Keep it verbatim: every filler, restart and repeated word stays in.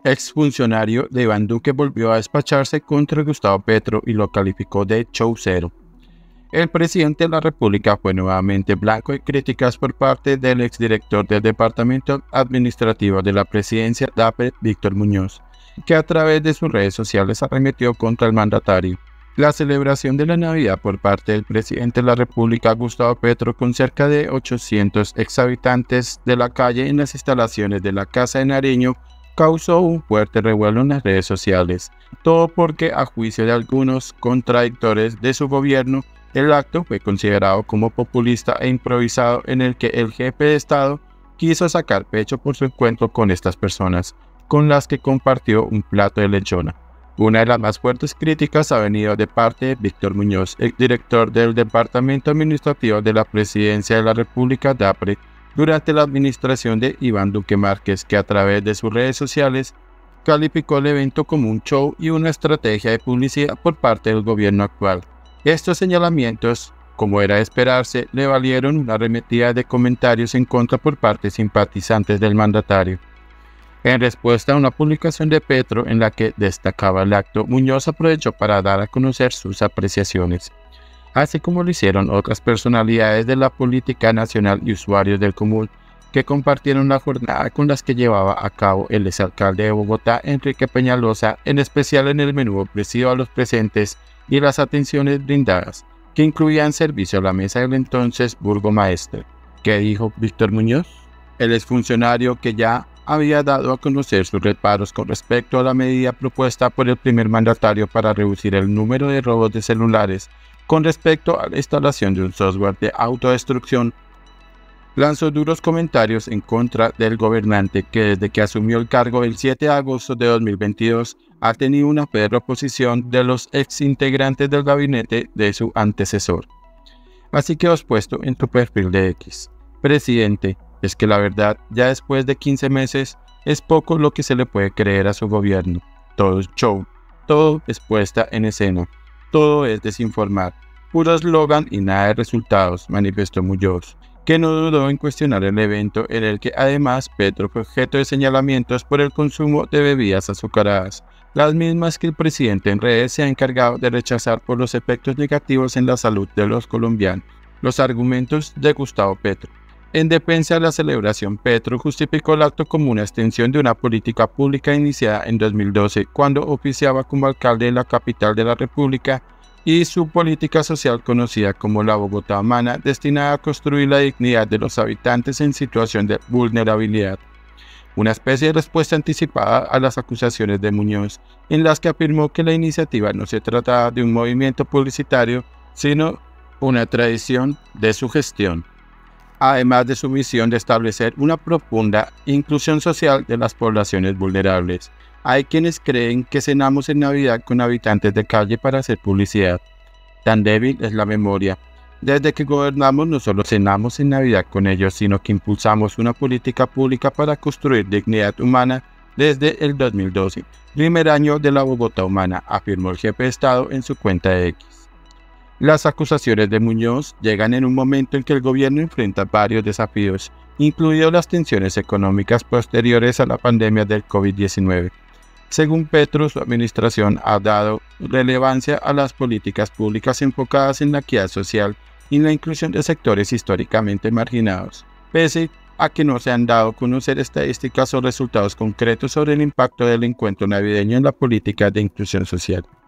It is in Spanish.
exfuncionario de Iván Duque volvió a despacharse contra Gustavo Petro y lo calificó de chaucero. El presidente de la República fue nuevamente blanco de críticas por parte del exdirector del Departamento Administrativo de la Presidencia, DAPRE, Víctor Muñoz, que a través de sus redes sociales arremetió contra el mandatario. La celebración de la Navidad por parte del presidente de la República, Gustavo Petro, con cerca de ochocientos exhabitantes de la calle en las instalaciones de la Casa de Nariño, causó un fuerte revuelo en las redes sociales. Todo porque, a juicio de algunos contradictores de su gobierno, el acto fue considerado como populista e improvisado, en el que el jefe de Estado quiso sacar pecho por su encuentro con estas personas, con las que compartió un plato de lechona. Una de las más fuertes críticas ha venido de parte de Víctor Muñoz, exdirector del Departamento Administrativo de la Presidencia de la República, DAPRE, durante la administración de Iván Duque Márquez, que a través de sus redes sociales calificó el evento como un show y una estrategia de publicidad por parte del gobierno actual. Estos señalamientos, como era de esperarse, le valieron una arremetida de comentarios en contra por parte de simpatizantes del mandatario. En respuesta a una publicación de Petro en la que destacaba el acto, Muñoz aprovechó para dar a conocer sus apreciaciones, así como lo hicieron otras personalidades de la política nacional y usuarios del común, que compartieron la jornada con las que llevaba a cabo el exalcalde de Bogotá, Enrique Peñalosa, en especial en el menú ofrecido a los presentes y las atenciones brindadas, que incluían servicio a la mesa del entonces burgomaestre. ¿Qué dijo Víctor Muñoz? El exfuncionario, que ya había dado a conocer sus reparos con respecto a la medida propuesta por el primer mandatario para reducir el número de robos de celulares con respecto a la instalación de un software de autodestrucción, lanzó duros comentarios en contra del gobernante, que desde que asumió el cargo el siete de agosto de dos mil veintidós ha tenido una férrea oposición de los exintegrantes del gabinete de su antecesor. Así que os puesto en tu perfil de X. Presidente, es que la verdad, ya después de quince meses, es poco lo que se le puede creer a su gobierno. Todo es show, todo es puesta en escena, todo es desinformar, puro eslogan y nada de resultados, manifestó Muñoz, que no dudó en cuestionar el evento, en el que además Petro fue objeto de señalamientos por el consumo de bebidas azucaradas, las mismas que el presidente en redes se ha encargado de rechazar por los efectos negativos en la salud de los colombianos. Los argumentos de Gustavo Petro. En defensa de la celebración, Petro justificó el acto como una extensión de una política pública iniciada en dos mil doce, cuando oficiaba como alcalde de la capital de la República, y su política social conocida como la Bogotá Humana, destinada a construir la dignidad de los habitantes en situación de vulnerabilidad. Una especie de respuesta anticipada a las acusaciones de Muñoz, en las que afirmó que la iniciativa no se trataba de un movimiento publicitario, sino una tradición de su gestión, además de su misión de establecer una profunda inclusión social de las poblaciones vulnerables. Hay quienes creen que cenamos en Navidad con habitantes de calle para hacer publicidad. Tan débil es la memoria. Desde que gobernamos no solo cenamos en Navidad con ellos, sino que impulsamos una política pública para construir dignidad humana desde el dos mil doce, primer año de la Bogotá Humana, afirmó el jefe de Estado en su cuenta de X. Las acusaciones de Muñoz llegan en un momento en que el gobierno enfrenta varios desafíos, incluidas las tensiones económicas posteriores a la pandemia del COVID diecinueve. Según Petro, su administración ha dado relevancia a las políticas públicas enfocadas en la equidad social y la inclusión de sectores históricamente marginados, pese a que no se han dado a conocer estadísticas o resultados concretos sobre el impacto del encuentro navideño en la política de inclusión social.